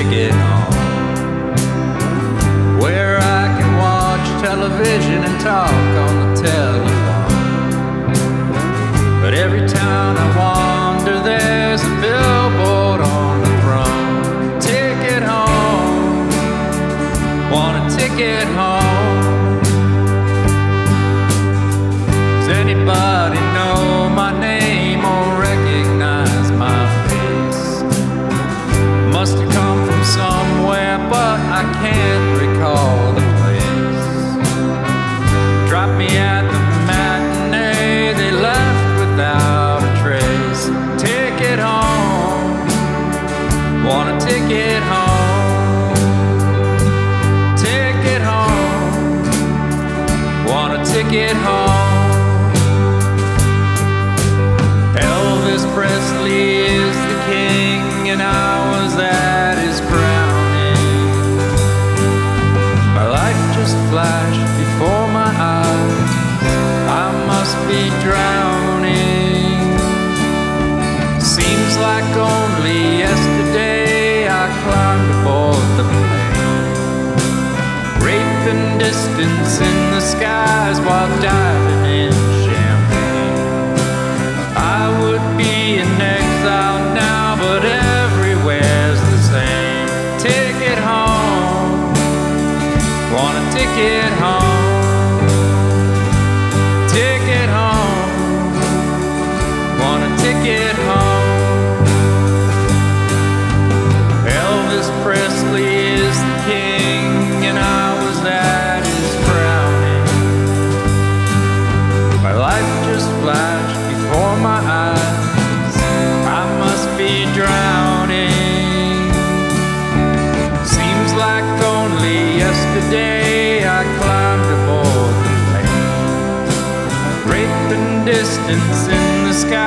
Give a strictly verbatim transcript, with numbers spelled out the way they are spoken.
ticket home, where I can watch television and talk on the telephone. But every town I wander, there's a billboard on the throne. Ticket home, want a ticket home. Does anybody know my name or recognize my face? Must have come from somewhere, but I can't recall the place. Dropped me at the matinee, they left without a trace. Ticket home, want a ticket home. Ticket home, want a ticket home. Elvis Presley is the king, and I was at his crowning. My life just flashed before my eyes, I must be drowning. Seems like only yesterday I climbed aboard the plane. Rape and distance in the skies while diving in champagne. I would be in exile now, but everywhere's the same. Ticket home, want a ticket home. Ticket home, want a ticket home. Elvis Presley is the king, and I was at his crowning. My life just flashed before my eyes, I must be drowning. Seems like only yesterday I climbed aboard the plane. Rape and distance in the sky